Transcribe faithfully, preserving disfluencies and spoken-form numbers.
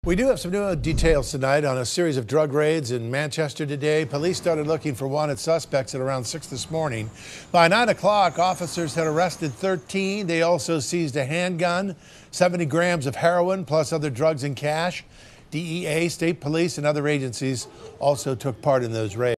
We do have some new details tonight on a series of drug raids in Manchester today. Police started looking for wanted suspects at around six this morning. By nine o'clock, officers had arrested thirteen. They also seized a handgun, seventy grams of heroin, plus other drugs and cash. D E A, state police, and other agencies also took part in those raids.